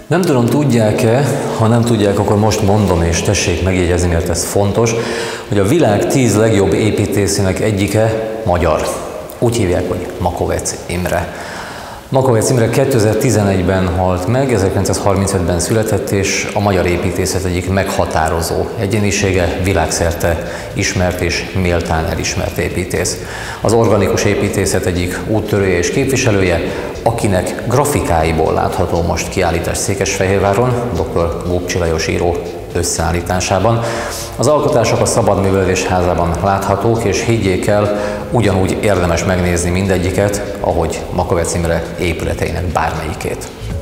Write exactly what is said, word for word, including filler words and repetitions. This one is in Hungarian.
Nem tudom, tudják-e, ha nem tudják, akkor most mondom, és tessék megjegyezni, mert ez fontos, hogy a világ tíz legjobb építészének egyike magyar. Úgy hívják, hogy Makovecz Imre. Makovecz Imre kétezer-tizenegyben halt meg, ezerkilencszázharmincötben született, és a magyar építészet egyik meghatározó egyénisége, világszerte ismert és méltán elismert építész. Az organikus építészet egyik úttörője és képviselője, akinek grafikáiból látható most kiállítás Székesfehérváron, dr. Góbcsi Lajos író összeállításában. Az alkotások a Szabadművelődés Házában láthatók, és higgyék el, ugyanúgy érdemes megnézni mindegyiket, ahogy Makovecz Imre épületeinek bármelyikét.